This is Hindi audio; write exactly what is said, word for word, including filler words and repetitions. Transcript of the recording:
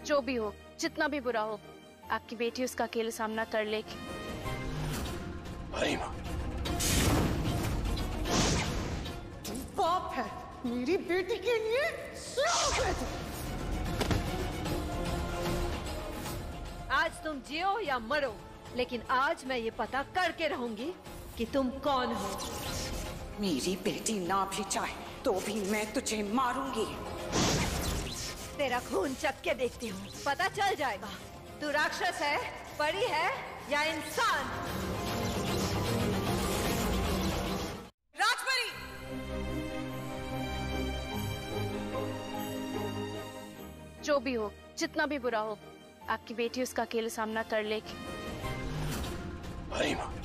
जो भी हो, जितना भी बुरा हो, आपकी बेटी उसका अकेले सामना कर लेगी। अरे माँ, तू बाप है, मेरी बेटी के लिए आज तुम जियो या मरो, लेकिन आज मैं ये पता करके रहूंगी कि तुम कौन हो। मेरी बेटी ना भी चाहे तो भी मैं तुझे मारूंगी। तेरा खून चख के देखती हूँ, पता चल जाएगा तू राक्षस है, परी है या इंसान। राजपरी! जो भी हो, जितना भी बुरा हो, आपकी बेटी उसका अकेले सामना कर लेगी। अरे माँ,